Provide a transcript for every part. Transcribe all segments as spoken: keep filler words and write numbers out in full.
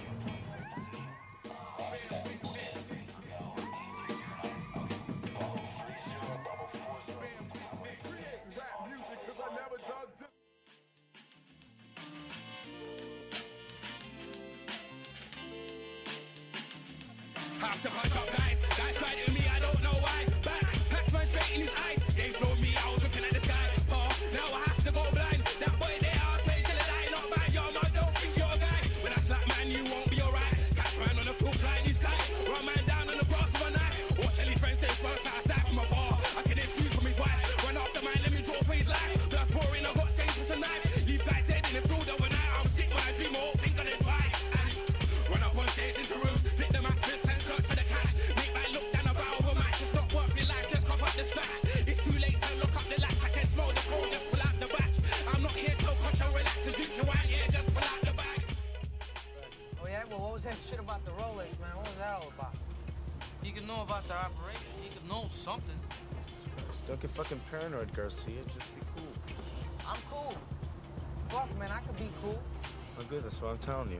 Have to punch up guys, guys tried it with me, I don't know why. Backs, packs man straight in his eyes. They flowed me, I was looking at the sky. Oh, now I have to go blind. That boy there, I'll say he's gonna die, not bad. Yo, man, don't think you're a guy. When I slap man, you won't be alright. Catch man on the floor, flying his sky. Run man down on the grass with a knife. Watch all his friends take first outside from afar. I can excuse from his wife. Run after man, let me draw for his life. Blood pouring, I got stains with a knife. Leave guys dead in the field overnight. I'm sick when I dream, I won't think of the advice. And run up on stage into rooms, flip the mattress and search for the cash. Make man look down a barrel of a match. It's not worth your life, just cough up the splash. It's too late to look up the latch. I can smell the cold, just pull out the batch. I'm not here to control, relax and drink your wine, yeah, just pull out the bag. Oh yeah? Well, what was that shit about the Rolex, man? What was that all about? You could know about the operation. You could know something. Don't get fucking paranoid, Garcia. Just be cool. I'm cool. Fuck, man, I could be cool. Oh, good. That's what I'm telling you.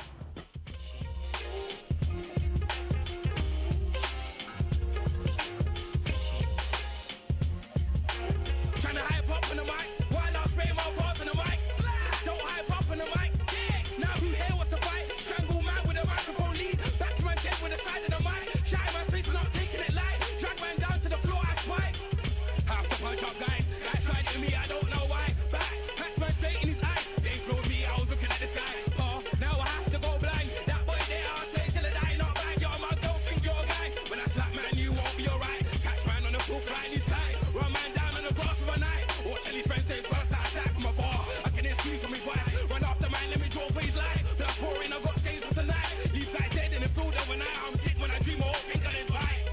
Trying to hype up on the mic, while I spray my bars on the mic. Don't hype up on the mic, yeah. Now who here wants to fight? Strangle man with a microphone lead. Back to man's head with the side of the mic. Shy man's face and not taking it light. Drag man down to the floor, act white. Have to punch up guys, guys tried it with me, I don't know why. Backs, packs man straight in his eyes. They flowed me, I was looking at the sky. Oh, now I have to go blind. That boy there, I'll say till I die, not bad. Yo, man, don't think you're a guy. When I slap man, you won't be alright. Catch man on the floor, flying his sky. Run man down on the grass with a knife. Watch all his friends take first outside from afar. I can excuse from his wife. Run after man, let me draw for his life. Blood pouring, I got stains for tonight. Leave guys dead in the field overnight. I'm sick when I dream, I won't think of the advice.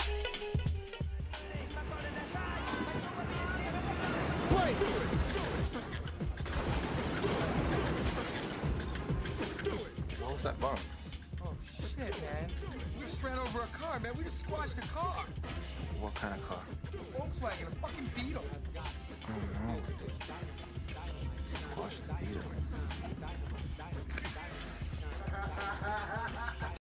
What was that bump? Oh, shit, man. We just ran over a car, man. We just squashed a car. What kind of car? A Volkswagen, a fucking Beetle. I don't know. Squashed the beetle.